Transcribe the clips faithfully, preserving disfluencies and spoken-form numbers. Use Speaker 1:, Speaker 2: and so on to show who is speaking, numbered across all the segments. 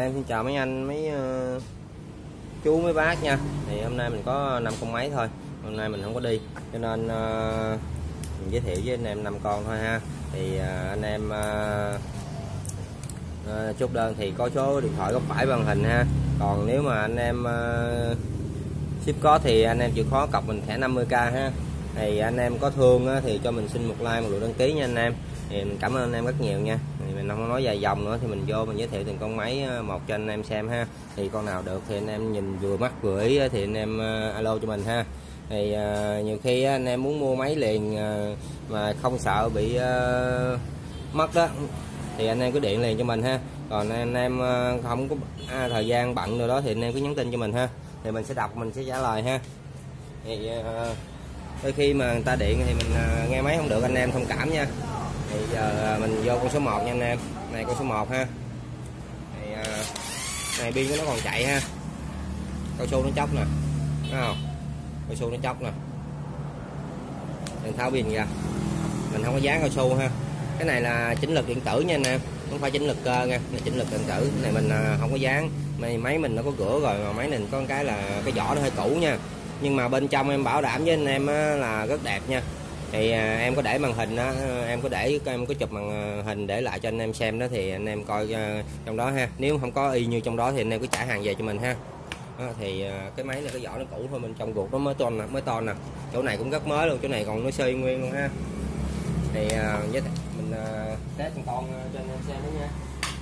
Speaker 1: em xin chào mấy anh, mấy uh, chú, mấy bác nha. Thì hôm nay mình có năm con máy thôi, hôm nay mình không có đi cho nên uh, mình giới thiệu với anh em năm con thôi ha. Thì uh, anh em uh, uh, chốt đơn thì có số điện thoại góc phải màn hình ha. Còn nếu mà anh em uh, ship có thì anh em chịu khó cọc mình thẻ năm mươi k ha. Thì anh em có thương á, thì cho mình xin một like, một lượt đăng ký nha anh em. Thì mình cảm ơn anh em rất nhiều nha. Thì mình không nói dài dòng nữa thì mình vô mình giới thiệu từng con máy một cho anh em xem ha. Thì con nào được thì anh em nhìn vừa mắt vừa ý thì anh em alo cho mình ha. Thì uh, nhiều khi anh em muốn mua máy liền uh, mà không sợ bị uh, mất đó thì anh em cứ điện liền cho mình ha. Còn anh em uh, không có à, thời gian bận rồi đó thì anh em cứ nhắn tin cho mình ha. Thì mình sẽ đọc, mình sẽ trả lời ha. Thì uh, đôi khi mà người ta điện thì mình uh, nghe máy không được anh em thông cảm nha. Thì giờ mình vô con số một nha anh em. Này con số một ha. Thì uh, này pin của nó còn chạy ha. Cao su nó chóc nè. Thấy không? Cao su nó chóc nè. Mình tháo pin ra. Mình không có dán cao su ha. Cái này là chỉnh lực điện tử nha anh em, không phải chỉnh lực cơ nha, là chỉnh lực điện tử. Cái này mình uh, không có dán. Máy máy mình nó có rửa rồi, mà máy này có cái là cái vỏ nó hơi cũ nha. Nhưng mà bên trong em bảo đảm với anh em á, là rất đẹp nha. Thì à, em có để màn hình đó, em có để em có chụp màn hình để lại cho anh em xem đó thì anh em coi uh, trong đó ha. Nếu không có y như trong đó thì anh em cứ trả hàng về cho mình ha. Đó, thì uh, cái máy này cái vỏ nó cũ thôi, bên trong ruột nó mới to nè, mới to nè. Chỗ này cũng rất mới luôn, chỗ này còn nó xơi nguyên luôn ha. Thì uh, với mình uh, test con con cho anh em xem đó nha.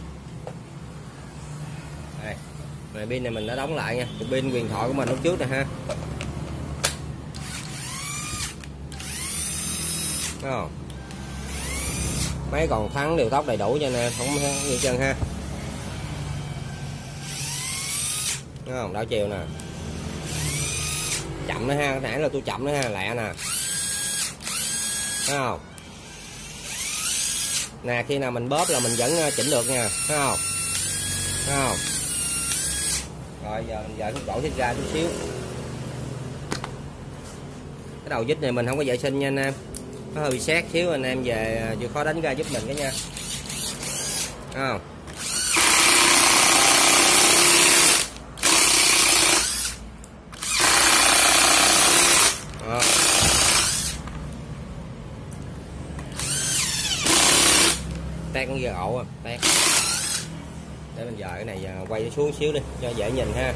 Speaker 1: Đây, này pin này mình đã đóng lại nha, pin huyền thoại của mình lúc trước nè ha. Không? Máy còn thắng điều tốc đầy đủ cho nên không như chân ha. Đúng không? Đảo chiều nè. Chậm nữa ha, nãy là tôi chậm nữa ha, lẹ nè. Thấy không? Nè, khi nào mình bóp là mình vẫn chỉnh được nha, thấy không? Thấy không? Rồi giờ mình giờ cái đổ xích ra chút xíu. Cái đầu vít này mình không có vệ sinh nha anh em. Nó hơi bị sát xíu, anh em về chịu khó đánh ra giúp mình cái nha. Thấy không? Đó. Tét con dưa ổ à, tét. Để mình giờ cái này giờ quay xuống xíu đi cho dễ nhìn ha.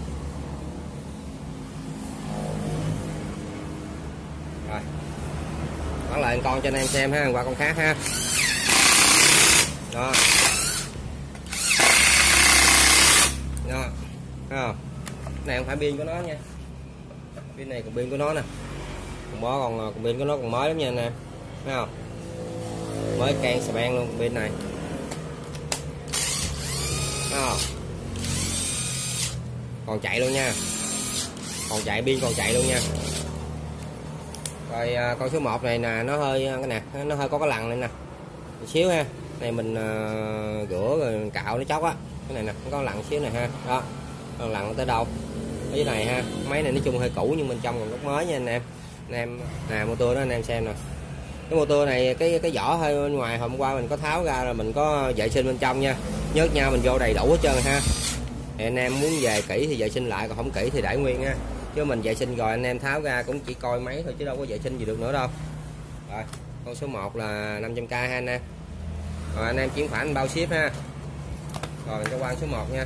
Speaker 1: Rồi. Bắt lại con cho anh em xem ha, qua con khác ha. Đó. Đó. Thấy không? Cái này không phải pin của nó nha. Pin này còn pin của nó nè. Còn bó còn còn pin của nó còn mới lắm nha anh em. Thấy không? Mới can xà beng luôn pin này. Thấy không? Còn chạy luôn nha. Còn chạy, pin còn chạy luôn nha. Rồi à, con số một này nè, nó hơi cái nè, nó hơi có cái lằn này nè. Một xíu ha. Này mình uh, rửa rồi mình cạo nó chóc á. Cái này nè, nó có lằn xíu này ha. Đó. Còn lằn tới đâu? Ở dưới này ha. Máy này nói chung hơi cũ nhưng bên trong còn rất mới nha anh em. Anh em nè, motor đó anh em xem nè. Cái motor này cái cái vỏ hơi bên ngoài hôm qua mình có tháo ra là mình có vệ sinh bên trong nha. Nhớ nhau mình vô đầy đủ hết trơn ha. Thì anh em muốn về kỹ thì vệ sinh lại, còn không kỹ thì để nguyên ha. Chứ mình vệ sinh rồi anh em tháo ra cũng chỉ coi máy thôi chứ đâu có vệ sinh gì được nữa đâu. Rồi, con số một là năm trăm k ha anh em. Rồi anh em chuyển khoản bao ship ha. Rồi mình cho qua số một nha.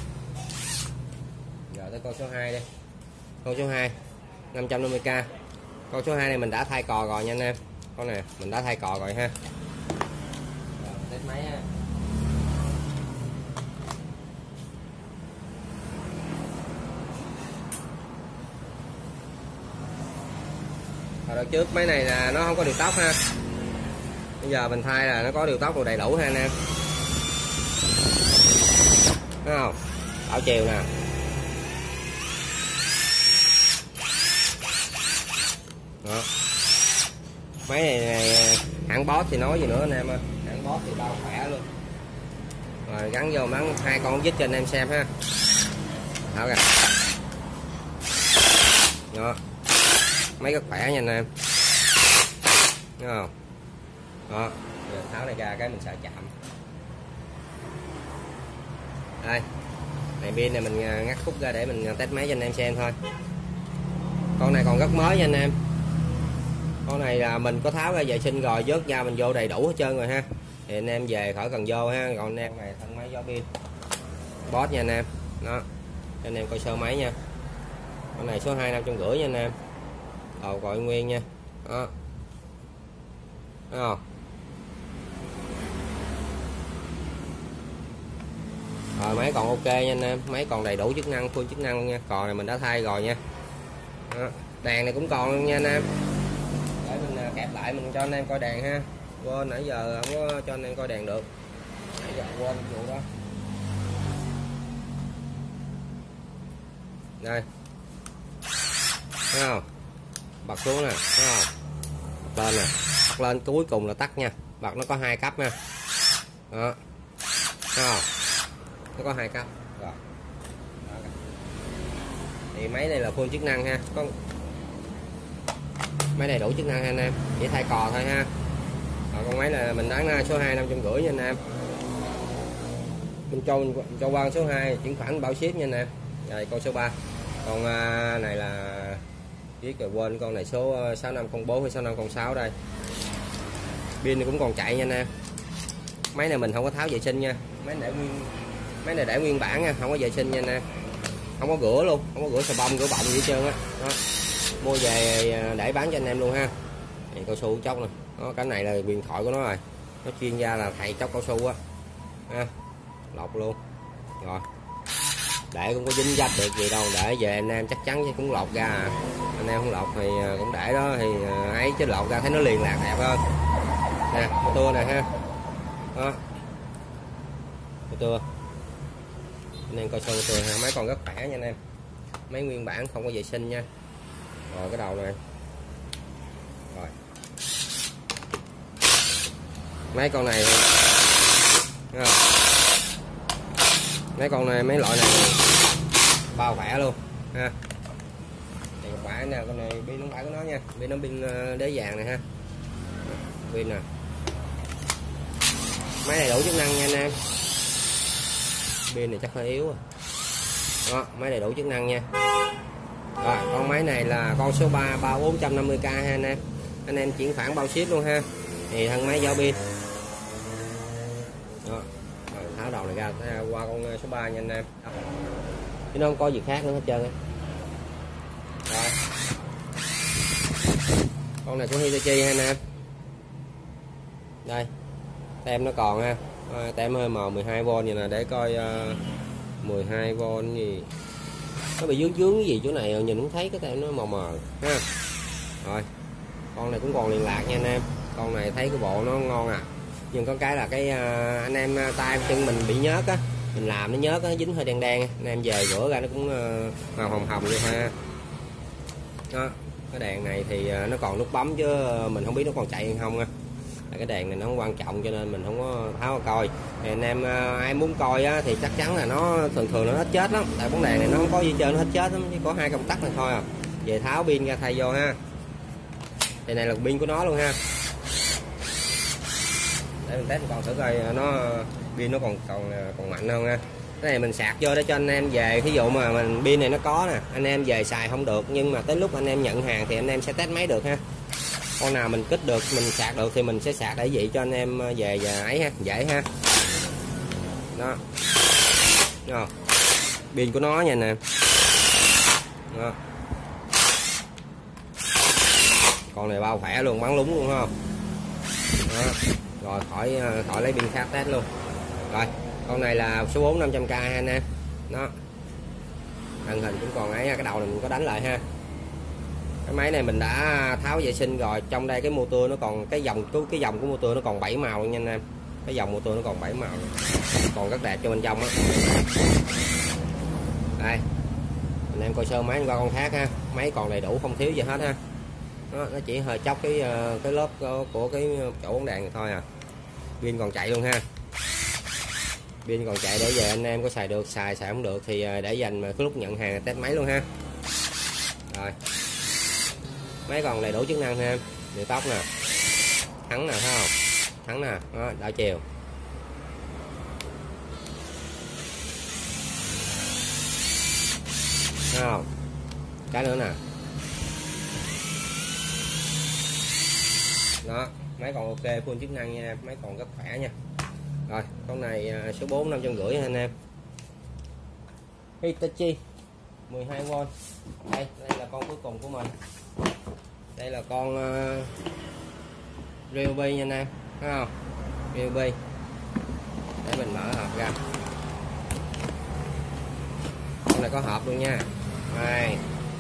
Speaker 1: Giờ tới con số hai đi. Con số hai năm trăm năm mươi k. Con số hai này mình đã thay cò rồi nha anh em. Con này mình đã thay cò rồi ha. Rồi test máy ha. Hồi đợt trước máy này là nó không có điều tốc ha. Bây giờ mình thay là nó có điều tốc rồi đầy đủ ha anh em. Thấy không? Đảo chiều nè. Đó. Máy này, này hãng Boss thì nói gì nữa anh em ơi. Hãng Boss thì bao khỏe luôn. Rồi gắn vô bắn hai con vít cho anh em xem ha. Tháo ra. Đó. Máy rất khỏe nha anh em. Thấy không? Đó. Giờ tháo này ra cái mình sợ chạm. Đây, này pin này mình ngắt khúc ra để mình test máy cho anh em xem thôi. Con này còn rất mới nha anh em. Con này là mình có tháo ra vệ sinh rồi, vớt ra mình vô đầy đủ hết trơn rồi ha. Thì anh em về khỏi cần vô ha. Còn anh em này thân máy gió pin boss nha anh em. Đó, cho anh em coi sơ máy nha. Con này số hai năm trăm rưỡi nha anh em. Đầu gọi nguyên nha. Đó. Thấy không? Rồi máy còn ok nha anh em, máy còn đầy đủ chức năng, full chức năng luôn nha. Còn này mình đã thay rồi nha. Đó. Đèn này cũng còn luôn nha anh em. Để mình kẹp lại mình cho anh em coi đèn ha. Quên nãy giờ không có cho anh em coi đèn được. Nãy giờ quên vụ đó. Đây. Thấy không? Bật xuống nè, thấy không? Bật lên nè, bật lên cuối cùng là tắt nha. Bật nó có hai cấp nha. Đó. Thấy không? Nó có hai cấp. Rồi. Đó. Thì máy này là full chức năng ha. Có máy đầy đủ chức năng ha anh em, chỉ thay cò thôi ha. Rồi con máy này mình bán số hai năm trăm rưỡi nha anh em. Mình cho mình cho qua số hai chuyển khoản bảo ship nha anh em. Rồi con số ba. Con à, này là viết rồi quên, con này số sáu năm không bốn hay sáu năm không sáu đây. Pin này cũng còn chạy nha anh em. Máy này mình không có tháo vệ sinh nha. Máy để nguyên máy này để nguyên bản nha, không có vệ sinh nha anh em. Không có rửa luôn, không có rửa xà bông, rửa bọng gì hết trơn á. Đó. Mua về để bán cho anh em luôn ha. Thì cao su chốc nè. Đó, cái này là huyền thoại của nó rồi. Nó chuyên gia là thầy chốc cao su á. Ha. Lọc luôn. Rồi. Để cũng có dính dách được gì đâu, để về anh em chắc chắn cũng lọc ra à. Anh em không lọc thì cũng để đó thì ấy, chứ lọc ra thấy nó liền lạc đẹp hơn. Nè, tua này ha. Đó. Tua. Anh em coi sơ tua ha, máy còn rất khỏe nha anh em. Máy nguyên bản không có vệ sinh nha. Rồi cái đầu này. Rồi. Mấy con này mấy con này mấy loại này bao khỏe luôn ha. Thì không phải nè, con này pin không phải của nó nha, pin nó pin đế vàng này ha. Pin nè. Máy này đủ chức năng nha anh em. Pin này chắc hơi yếu à. Đó, máy đầy đủ chức năng nha. Rồi, con máy này là con số ba ba bốn năm mươi k ha anh em. Anh em chuyển khoản bao ship luôn ha. Thì thân máy giao pin. Đó. Rồi, tháo đầu này ra qua con số ba nha anh em. Chứ nó không có gì khác nữa hết trơn á. Rồi. Con này của Hitachi ha anh em. Đây. Tem nó còn ha. À, tem hơi màu mười hai vôn vậy nè, để coi uh, mười hai vôn gì. Nó bị dướng dướng cái gì chỗ này nhìn không thấy, cái tem nó màu mờ ha. Rồi. Con này cũng còn liền lạc nha anh em. Con này thấy cái bộ nó ngon à. Nhưng có cái là cái uh, anh em tay chân mình bị nhớt á, mình làm nó nhớt á, nó dính hơi đen đen. Anh em về rửa ra nó cũng uh, màu hồng hồng luôn ha. Đó. Cái đèn này thì uh, nó còn nút bấm chứ mình không biết nó còn chạy hay không nha. Cái đèn này nó không quan trọng cho nên mình không có tháo coi. Thì anh em uh, ai muốn coi á, thì chắc chắn là nó thường thường nó hết chết lắm. Tại bóng đèn này nó không có gì chơi, nó hết chết lắm, chỉ có hai công tắc này thôi à. Về tháo pin ra thay vô ha. Đây này là pin của nó luôn ha. Để mình test còn thử coi nó pin nó còn còn còn mạnh không ha. Cái này mình sạc vô để cho anh em về, ví dụ mà mình pin này nó có nè, anh em về xài không được, nhưng mà tới lúc anh em nhận hàng thì anh em sẽ test máy được ha. Con nào mình kích được, mình sạc được thì mình sẽ sạc để vậy cho anh em về và ấy ha, dễ ha. Đó. Đó. Pin của nó nha nè. Đó. Con này bao khỏe luôn, bắn lúng luôn không? Đó. Rồi khỏi khỏi lấy pin khác test luôn. Rồi, con này là số bốn năm trăm k ha anh em. Đó. Màn hình cũng còn ấy, cái đầu này mình có đánh lại ha. Cái máy này mình đã tháo vệ sinh rồi, trong đây cái motor nó còn cái dòng cái, cái dòng của motor nó còn bảy màu luôn nha anh em. Cái dòng motor nó còn bảy màu luôn. Còn rất đẹp cho bên trong á. Đây. Anh em coi sơ máy qua con khác ha. Máy còn đầy đủ không thiếu gì hết ha. Đó, nó chỉ hơi chóc cái cái lớp của cái chỗ bóng đèn này thôi à. Pin còn chạy luôn ha. Pin còn chạy để về anh em có xài được, xài xài không được thì để dành mà cái lúc nhận hàng test máy luôn ha. Rồi. Máy còn đầy đủ chức năng ha. Điều tóc nè. Thắng nè, thấy không? Thắng nè, đó, đảo chiều. Thấy không? Cái nữa nè. Đó, máy còn ok, full chức năng nha em, máy còn rất khỏe nha. Rồi, con này số bốn năm trăm rưỡi anh em. Hitachi mười hai vôn. Đây, đây là con cuối cùng của mình. Đây là con uh, Ryobi nha anh em, thấy không? Ryobi. Để mình mở hộp ra. Con này có hộp luôn nha. Đây.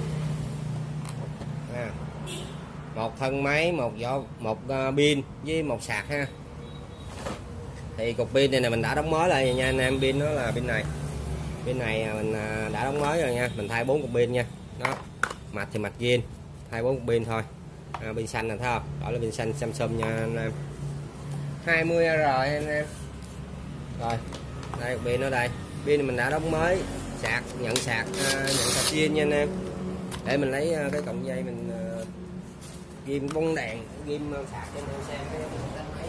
Speaker 1: À. Một thân máy, một vỏ, một uh, pin với một sạc ha. Thì cục pin này, này mình đã đóng mới lại nha anh em, pin nó là pin này. Pin này mình đã đóng mới rồi nha, mình thay bốn cục pin nha. Đó. Mạch thì mạch zin, thay bốn cục pin thôi. À, pin xanh là thấy không? Đó là pin xanh Samsung nha anh em. hai mươi A R anh em. Rồi, đây cục pin ở đây. Pin mình đã đóng mới, sạc nhận sạc uh, nhận sạc zin nha anh em. Để mình lấy uh, cái cọng dây mình uh, ghim bóng đèn, ghim uh, sạc cho anh em xem cái máy.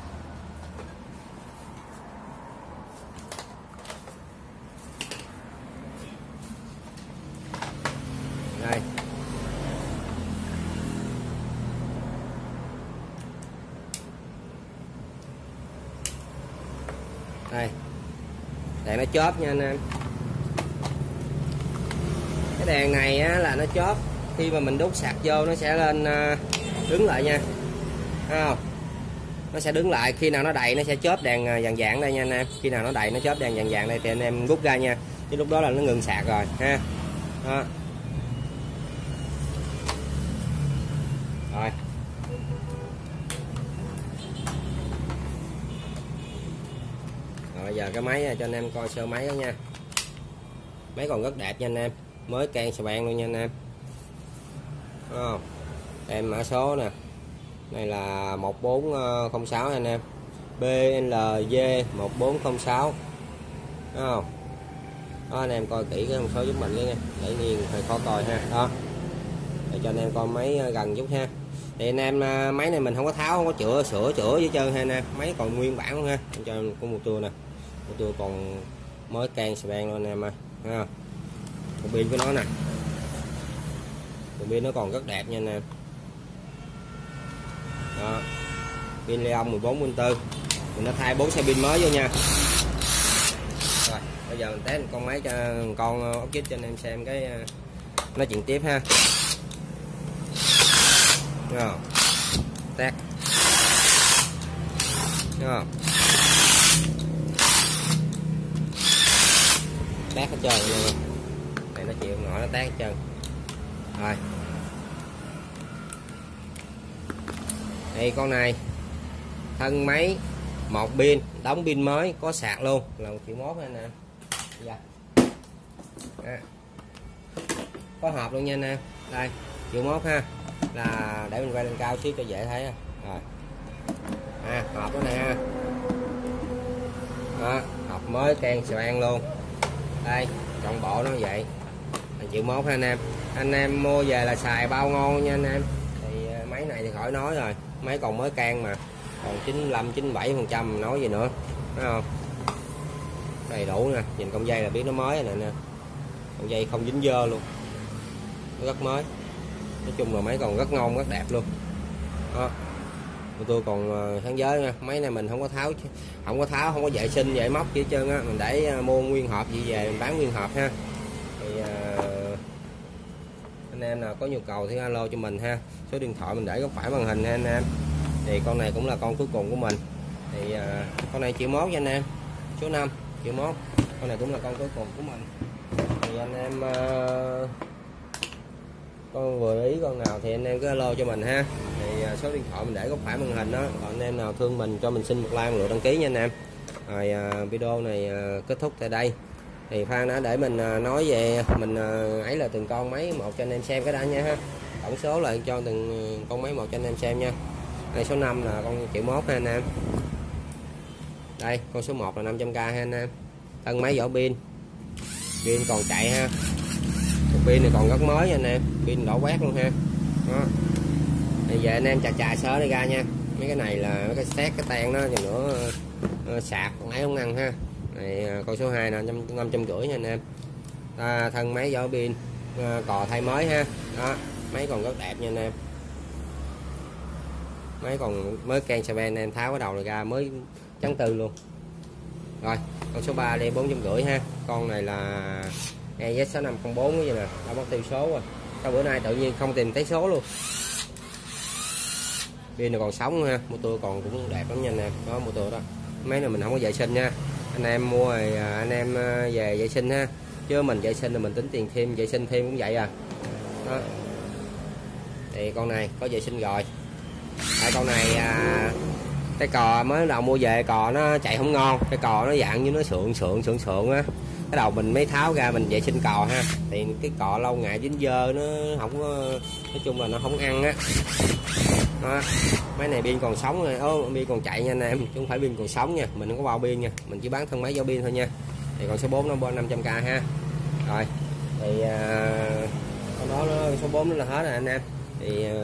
Speaker 1: Đây. Đây. Đèn nó chớp nha anh em. Cái đèn này á, là nó chớp, khi mà mình đút sạc vô nó sẽ lên đứng lại nha. Thấy không? Nó sẽ đứng lại, khi nào nó đầy nó sẽ chớp đèn vàng vàng đây nha anh em. Khi nào nó đầy nó chớp đèn vàng vàng đây thì anh em rút ra nha. Chứ lúc đó là nó ngừng sạc rồi ha. Đó. Rồi. Rồi bây giờ cái máy cho anh em coi sơ máy đó nha. Máy còn rất đẹp nha anh em, mới can xà beng luôn nha anh em. Oh. Em mã số nè. Này là một bốn không sáu anh em. B L V một bốn không sáu. Đúng không? Đó, anh em coi kỹ cái thông số giúp mình nha, để nhiên hơi khó coi ha. Đó. Để cho anh em coi máy gần chút ha. Thì anh em máy này mình không có tháo, không có chữa sửa chữa với trơn ha anh em. Máy còn nguyên bản luôn ha. Cho có một tua nè. Một tua còn mới can xà beng luôn anh em ơi. Thấy không? Cục pin của nó nè. Cục pin nó còn rất đẹp nha anh em. Đó. Pin Leon mười bốn bốn. Mình đã thay bốn xe pin mới vô nha. Rồi, bây giờ mình test con máy cho con ốc vít cho anh em xem cái nói chuyện tiếp ha. Rồi. Test. Rồi. Test hết trơn luôn. Này nó chịu nổi nó test hết trơn. Rồi. Đây con này thân máy một pin, đóng pin mới, có sạc luôn, là một triệu mốt anh em. Dạ. À. Có hộp luôn nha anh em. Đây, triệu mốt ha. Là để mình quay lên cao xíu cho dễ thấy. Rồi. À, hộp đó nè ha. Đó, hộp mới can xà beng luôn. Đây, trọn bộ nó vậy. Là triệu mốt ha anh em. Anh em mua về là xài bao ngon nha anh em. Thì máy này thì khỏi nói rồi, máy còn mới can mà, còn chín mươi lăm chín mươi bảy phần trăm nói gì nữa, thấy không? Đầy đủ nè, nhìn con dây là biết nó mới rồi nè, con dây không dính dơ luôn, nó rất mới. Nói chung là máy còn rất ngon, rất đẹp luôn. Đó, tôi còn sáng giới nha. Máy này mình không có tháo, không có tháo, không có vệ sinh vệ móc gì hết trơn á, mình để mua nguyên hộp gì về mình bán nguyên hộp ha. Thì anh em nào có nhu cầu thì alo cho mình ha, số điện thoại mình để góc phải màn hình ha anh em. Thì con này cũng là con cuối cùng của mình. Thì à, con này triệu mốt nha anh em, số năm triệu mốt. Con này cũng là con cuối cùng của mình. Thì anh em à, con vừa ý con nào thì anh em cứ alo cho mình ha. Thì à, số điện thoại mình để góc phải màn hình đó. Còn anh em nào thương mình cho mình xin một like, một lượt đăng ký nha anh em. Rồi à, video này à, kết thúc tại đây. Thì Phan đã để mình à, nói về mình à, ấy là từng con máy một cho anh em xem cái đã nha ha. Tổng số lại cho từng con máy một cho anh em xem nha. Đây số năm là con triệu mốt ha anh em. Đây con số một là năm trăm k ha anh em. Thân máy vỏ pin, pin còn chạy ha. Cục pin này còn rất mới nha anh em, pin đỏ quét luôn ha. Đó. Bây giờ anh em chà chà sớ đây ra nha. Mấy cái này là mấy cái xét cái tan đó thì nữa uh, sạc còn ấy không ăn ha. Này con số hai là năm trăm rưỡi nha anh em. à, thân máy vỏ pin, à, cò thay mới ha. Đó, máy còn rất đẹp nha anh em, máy còn mới can xe ben, em tháo cái đầu này ra mới trắng tư luôn. Rồi con số ba đây bốn trăm rưỡi ha, con này là E Z sáu năm không bốn vậy nè, đã mất tiêu số rồi, sau bữa nay tự nhiên không tìm thấy số luôn. Pin này còn sống ha, motor còn cũng đẹp lắm nha anh em, đó motor đó. Máy này mình không có vệ sinh nha, anh em mua rồi anh em về vệ sinh ha, chứ mình vệ sinh là mình tính tiền thêm, vệ sinh thêm cũng vậy à. Đó. Thì con này có vệ sinh rồi. À, con này à, cái cò mới đầu mua về cò nó chạy không ngon, cái cò nó dạng như nó sượng sượng sượng sượng á, cái đầu mình mới tháo ra mình vệ sinh cò ha, thì cái cò lâu ngày dính dơ nó không có, nói chung là nó không ăn á. Đó. Máy này pin còn sống rồi, ô pin còn chạy nha anh em, chứ không phải pin còn sống nha, mình không có bao pin nha, mình chỉ bán thân máy giao pin thôi nha. Thì còn số bốn nó năm trăm k ha. Rồi thì à, con đó nó số bốn nó là hết rồi anh em. Thì à,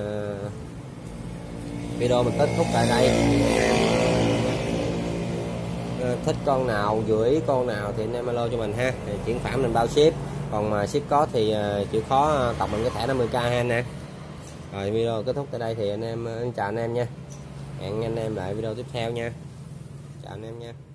Speaker 1: video mình kết thúc tại đây. À, thích con nào, vừa ý con nào thì anh em alo cho mình ha, thì chuyển khoản mình bao ship, còn mà ship có thì à, chịu khó cộng mình cái thẻ năm mươi k ha anh em. Rồi video kết thúc tại đây thì anh em chào anh em nha, hẹn anh em lại video tiếp theo nha, chào anh em nha.